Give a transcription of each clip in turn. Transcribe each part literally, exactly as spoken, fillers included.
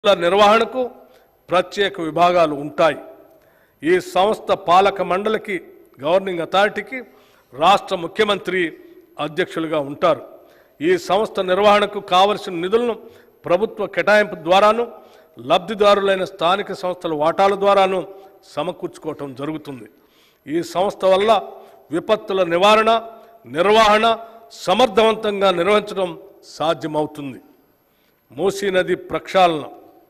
నిర్వహణకు ప్రత్యేక విభాగాలు ఉంటాయి। ఈ సంస్థ పాలక మండలికి గవర్నింగ్ అథారిటీకి రాష్ట్ర ముఖ్యమంత్రి అధ్యక్షులుగా ఉంటారు। ఈ సంస్థ నిర్వహణకు కావలసిన నిధులను ప్రభుత్వ కేటాయింపు ద్వారాను లబ్ధిదారులైన స్థానిక సంస్థల వాటాల ద్వారాను సమకూర్చుకోవటం జరుగుతుంది। ఈ సంస్థ వల్ల విపత్తుల నివారణ నిర్వహణ సమర్థవంతంగా నిర్వహించడం సాధ్యమవుతుంది। మూసీ నది ప్రక్షాళన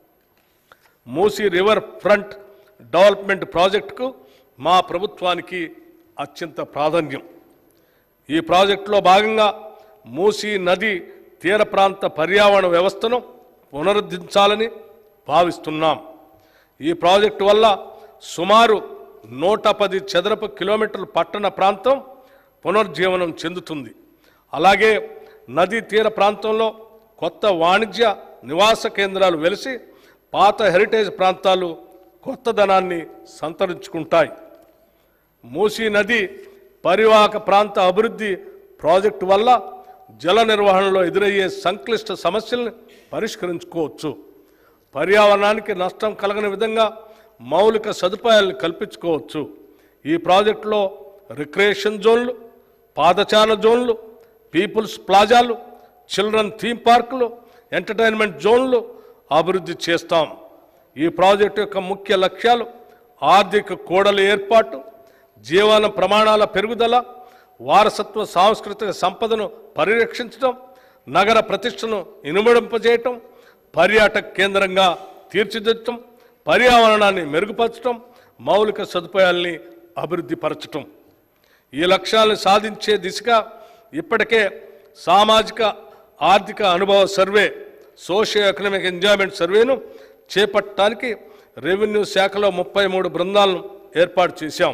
మూసీ రివర్ ఫ్రంట్ డెవలప్మెంట్ ప్రాజెక్టుకు మా ప్రభుత్వానికి అత్యంత ప్రాధాన్యం। ఈ ప్రాజెక్టులో భాగంగా మూసీ నది తీర ప్రాంత పర్యావరణ వ్యవస్థను పునరుద్ధరించాలని భావిస్తున్నాం। ఈ ప్రాజెక్టు వల్ల సుమారు నూట పది చదరపు కిలోమీటర్ల పట్టణ ప్రాంతం పునర్జీవనం చెందుతుంది। అలాగే నదీ తీర ప్రాంతంలో కొత్త వాణిజ్య నివాస కేంద్రాలు వెలిసి పాత హెరిటేజ్ ప్రాంతాలు కొత్తదనాన్ని సంతరించుకుంటాయి। మూసీ నది పరివాహక ప్రాంత అభివృద్ధి ప్రాజెక్టు వల్ల జల నిర్వహణలో ఎదురయ్యే సంక్లిష్ట సమస్యలను పరిష్కరించుకోవచ్చు। పర్యావరణానికి నష్టం కలగని విధంగా మౌలిక సదుపాయాలను కల్పించుకోవచ్చు। ఈ ప్రాజెక్టులో రిక్రియేషన్ జోన్లు పాదచారణ జోన్లు పీపుల్స్ ప్లాజాలు చిల్డ్రన్ థీమ్ పార్కులు ఎంటర్టైన్మెంట్ జోన్లు అభివృద్ధి చేస్తాం। ఈ ప్రాజెక్టు యొక్క ముఖ్య లక్ష్యాలు ఆర్థిక కూడల ఏర్పాటు జీవన ప్రమాణాల పెరుగుదల వారసత్వ సాంస్కృతిక సంపదను పరిరక్షించడం నగర ప్రతిష్టను ఇనుమడింపజేయటం పర్యాటక కేంద్రంగా తీర్చిదిద్దటం పర్యావరణాన్ని మెరుగుపరచడం మౌలిక సదుపాయాల్ని అభివృద్ధి పరచటం। ఈ లక్ష్యాలను సాధించే దిశగా ఇప్పటికే సామాజిక ఆర్థిక అనుభవ సర్వే సోషియో ఎకనామిక్ ఎంజాయ్మెంట్ సర్వేను చేపట్టడానికి రెవెన్యూ శాఖలో ముప్పై మూడు బృందాలను ఏర్పాటు చేశాం।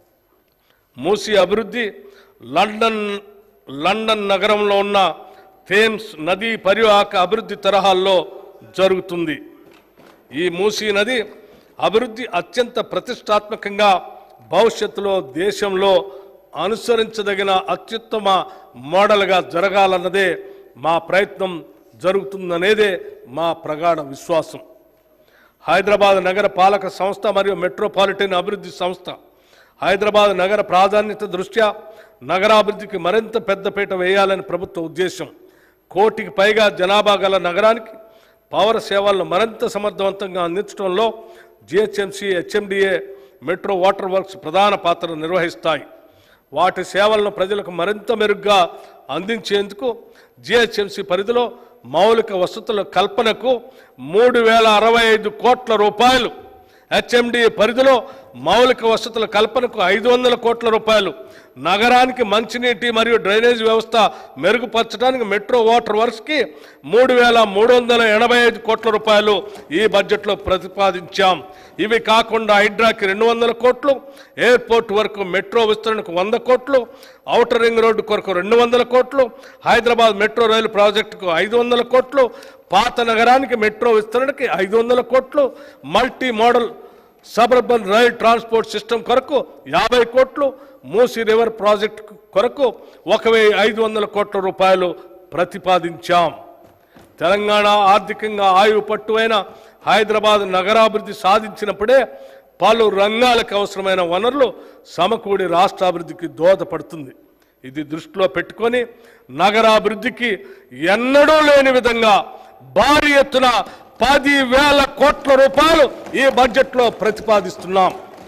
మూసీ అభివృద్ధి లండన్ లండన్ నగరంలో ఉన్న థేమ్స్ నదీ పరివాహక అభివృద్ధి తరహాల్లో జరుగుతుంది। ఈ మూసీ నది అభివృద్ధి అత్యంత ప్రతిష్టాత్మకంగా భవిష్యత్తులో దేశంలో అనుసరించదగిన అత్యుత్తమ మోడల్గా జరగాలన్నదే మా ప్రయత్నం జరుగుతుందనేదే మా ప్రగాఢ విశ్వాసం। హైదరాబాద్ నగర పాలక సంస్థ మరియు మెట్రోపాలిటన్ అభివృద్ధి సంస్థ హైదరాబాద్ నగర ప్రాధాన్యత దృష్ట్యా నగరాభివృద్ధికి మరింత పెద్దపీట వేయాలని ప్రభుత్వ ఉద్దేశం। కోటికి పైగా జనాభా గల నగరానికి పౌర సేవలను మరింత సమర్థవంతంగా అందించడంలో GHMC HMDA metro water works ప్రధాన పాత్ర నిర్వహిస్తాయి। వాటి సేవలను ప్రజలకు మరింత మెరుగ్గా అందించేందుకు జిహెచ్ఎంసీ పరిధిలో మౌలిక వసతుల కల్పనకు మూడు వేల అరవై ఐదు కోట్ల రూపాయలు హెచ్ఎండిఏ పరిధిలో మౌలిక వసతుల కల్పనకు ఐదు వందల కోట్ల రూపాయలు నగరానికి మంచినీటి మరియు డ్రైనేజ్ వ్యవస్థ మెరుగుపరచడానికి మెట్రో వాటర్ వర్క్స్కి మూడు వేల మూడు వందల ఎనభై ఐదు కోట్ల రూపాయలు ఈ బడ్జెట్లో ప్రతిపాదించాం। ఇవి కాకుండా హైడ్రాకి రెండు వందల కోట్లు ఎయిర్పోర్ట్ వరకు మెట్రో విస్తరణకు వంద కోట్లు ఔటర్ రింగ్ రోడ్డు కొరకు రెండు వందల కోట్లు హైదరాబాద్ మెట్రో రైలు ప్రాజెక్టుకు ఐదు వందల కోట్లు పాత నగరానికి మెట్రో విస్తరణకి ఐదు వందల కోట్లు multi modal suburban rail transport system కొరకు యాభై కోట్లు మూసీ రివర్ ప్రాజెక్టు కొరకు ఒక వెయ్యి ఐదు వందల కోట్ల రూపాయలు ప్రతిపాదించాం। తెలంగాణ ఆర్థికంగా ఆయువు పట్టువైన హైదరాబాద్ నగరాభివృద్ధి సాధించినప్పుడే పలు రంగాలకు అవసరమైన వనరులు సమకూడి రాష్ట్రాభివృద్ధికి దోహదపడుతుంది। ఇది దృష్టిలో పెట్టుకొని నగరాభివృద్ధికి ఎన్నడూ లేని విధంగా భారీ ఎత్తున పది వేల కోట్ల రూపాయలు ఈ బడ్జెట్లో ప్రతిపాదిస్తున్నాం।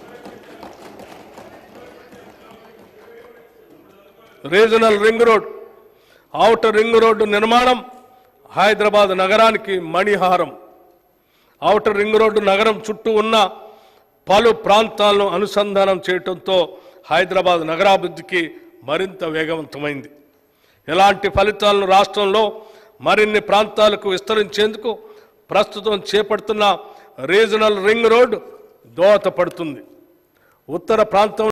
Regional ring road outer ring road నిర్మాణం హైదరాబాద్ నగరానికి మణిహారం। ఔటర్ రింగ్ రోడ్డు నగరం చుట్టూ ఉన్న పలు ప్రాంతాలను అనుసంధానం చేయడంతో హైదరాబాద్ నగరాభివృద్ధికి మరింత వేగవంతమైంది। ఇలాంటి ఫలితాలను రాష్ట్రంలో మరిన్ని ప్రాంతాలకు విస్తరించేందుకు ప్రస్తుతం చేపడుతున్న రీజనల్ రింగ్ రోడ్ దోహదపడుతుంది। ఉత్తర ప్రాంతం